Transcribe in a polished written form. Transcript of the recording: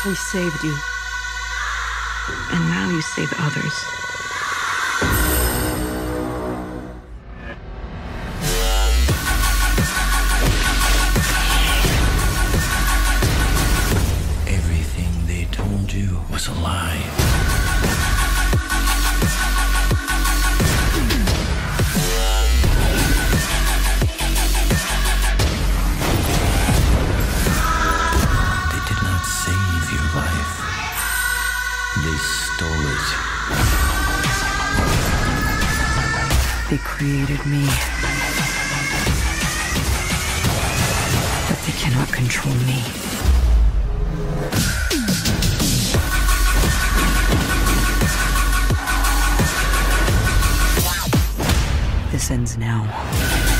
We saved you. And now you save others. Everything they told you was a lie. They did not save your life. They stole it. They created me. But they cannot control me. This ends now.